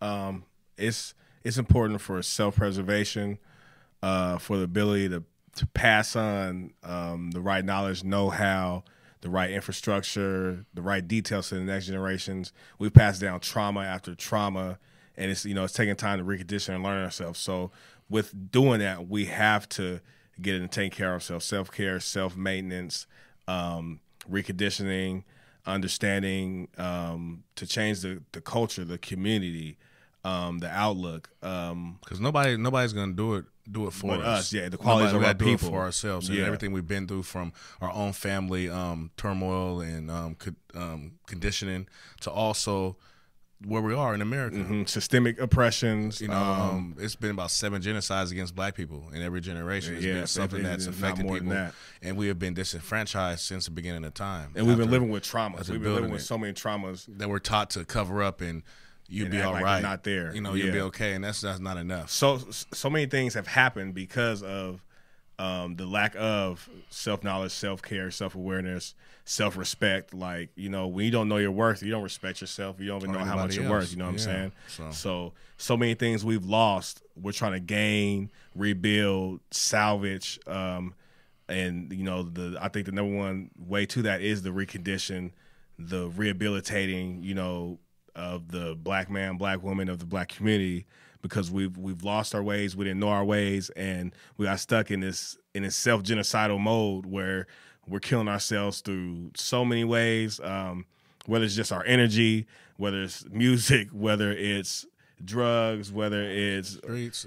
It's important for self-preservation, for the ability to pass on the right knowledge, know-how, the right infrastructure, the right details to the next generations. We've passed down trauma after trauma, and it's taking time to recondition and learn ourselves. So with doing that, we have to get in and take care of ourselves, self-care, self-maintenance, reconditioning, understanding, to change the culture, the community, the outlook. Because nobody's going to do it for us. Yeah, the qualities of our people. Do it for ourselves. And everything we've been through, from our own family turmoil and conditioning, to also where we are in America. Systemic oppressions. It's been about 7 genocides against Black people in every generation. It's been something that's affected people, and we have been disenfranchised since the beginning of time. And we've been living with traumas. We've been living with so many traumas that we're taught to cover up and you'll be all right. Not there. You'll be okay, and that's not enough. So many things have happened because of the lack of self-knowledge, self-care, self-awareness, self-respect. Like, when you don't know your worth, you don't respect yourself. You don't even know how much you're worth. You know what I'm saying? So many things we've lost. We're trying to gain, rebuild, salvage. And I think the number one way to that is the recondition, the rehabilitating, of the Black man, Black woman, of the Black community, because we've lost our ways, we didn't know our ways, and we got stuck in this self-genocidal mode where we're killing ourselves through so many ways, whether it's just our energy, whether it's music, whether it's drugs, whether it's streets,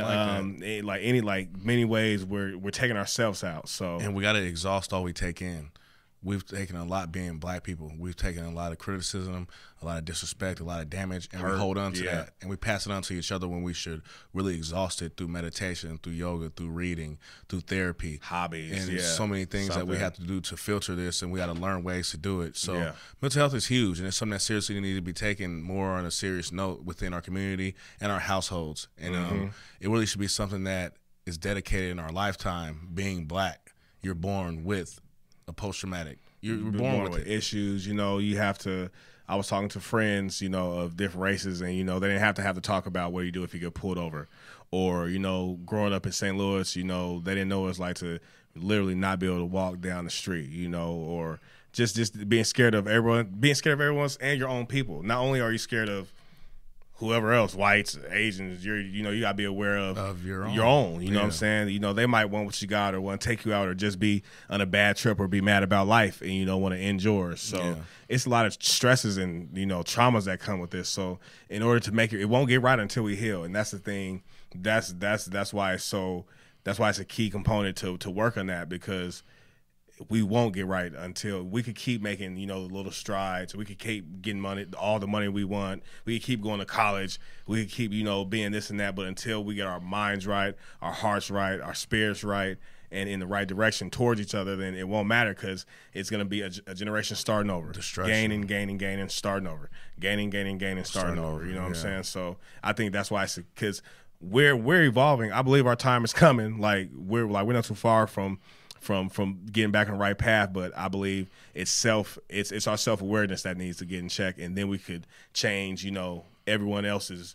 many ways we're taking ourselves out. So, and we got to exhaust all we take in. We've taken a lot being Black people. We've taken a lot of criticism, a lot of disrespect, a lot of damage, and we hold on to that. And we pass it on to each other when we should really exhaust it through meditation, through yoga, through reading, through therapy. Hobbies. And so many things that we have to do to filter this, and we got to learn ways to do it. So mental health is huge, and it's something that seriously needs to be taken more on a serious note within our community and our households. And it really should be something that is dedicated in our lifetime. Being Black, you're born with a post-traumatic. You're born with issues. You have to. I was talking to friends, of different races, and they didn't have to talk about what you do if you get pulled over, or growing up in St. Louis, they didn't know what it's like to literally not be able to walk down the street, or just being scared of everyone's and your own people. Not only are you scared of whoever else, whites, Asians, you gotta be aware of your own. You know what I'm saying? They might want what you got, or want to take you out, or just be on a bad trip, or be mad about life, and you don't want to end yours. So it's a lot of stresses and traumas that come with this. So in order to make it won't get right until we heal, and that's the thing. That's why it's a key component to work on that, because we won't get right until we could keep making, little strides. We could keep getting money, all the money we want. We could keep going to college. We could keep, being this and that. But until we get our minds right, our hearts right, our spirits right, and in the right direction towards each other, then it won't matter, because it's going to be a generation starting over. Gaining, starting over. Gaining, starting over. You know what I'm saying? So I think that's why because we're evolving. I believe our time is coming. We're not too far from getting back on the right path, but I believe it's our self-awareness that needs to get in check, and then we could change, everyone else's,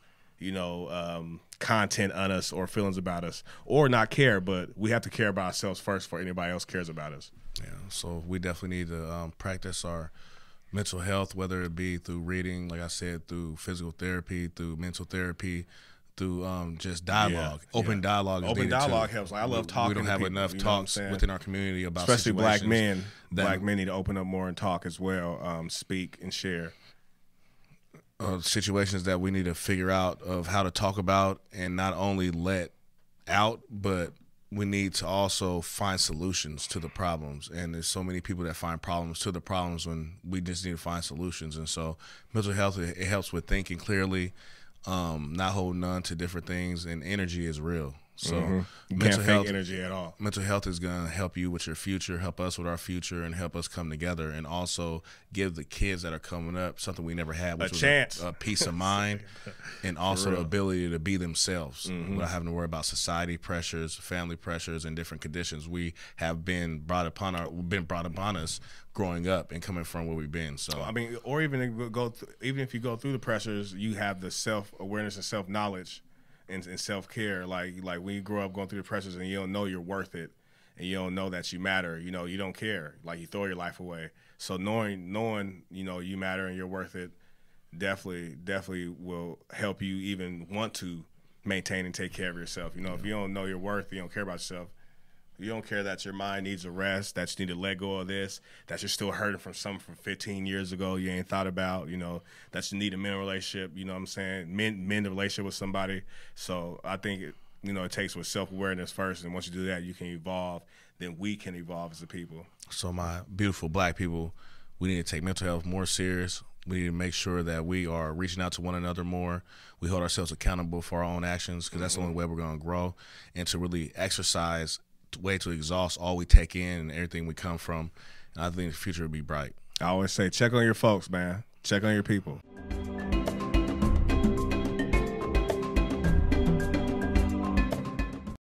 content on us or feelings about us, or not care, but we have to care about ourselves first before anybody else cares about us. Yeah, so we definitely need to practice our mental health, whether it be through reading, like I said, through physical therapy, through mental therapy, through just dialogue. Open dialogue. Open dialogue helps. I love talking. We don't have enough talks within our community about especially Black men. Black men need to open up more and talk as well, speak and share. Situations that we need to figure out of how to talk about, and not only let out, but we need to also find solutions to the problems. And there's so many people that find problems to the problems when we just need to find solutions. And so mental health, it helps with thinking clearly, not holding on to different things, and energy is real. So you can't fake energy at all. Mental health is going to help you with your future, help us with our future, and help us come together, and also give the kids that are coming up something we never had, which was chance, a peace of mind, and also the ability to be themselves without having to worry about society pressures, family pressures, and different conditions we have been brought upon us growing up and coming from where we've been. So I mean, or even if you go through the pressures, you have the self-awareness and self-knowledge and self-care. Like when you grow up going through the pressures and you don't know you're worth it, and you don't know that you matter, you know, you don't care, like you throw your life away. So knowing you know you matter and you're worth it definitely will help you even want to maintain and take care of yourself. You know, if you don't know your worth, you don't care about yourself, you don't care that your mind needs a rest, that you need to let go of this, that you're still hurting from something from 15 years ago you ain't thought about, you know, that you need a mental relationship, you know what I'm saying, mend a relationship with somebody. So I think it takes with self-awareness first, and once you do that, you can evolve, then we can evolve as a people. So my beautiful black people, we need to take mental health more serious. We need to make sure that we are reaching out to one another more. We hold ourselves accountable for our own actions, because that's the only way we're going to grow, and to really exercise way to exhaust all we take in and everything we come from. And I think the future will be bright. I always say, check on your folks, man. Check on your people.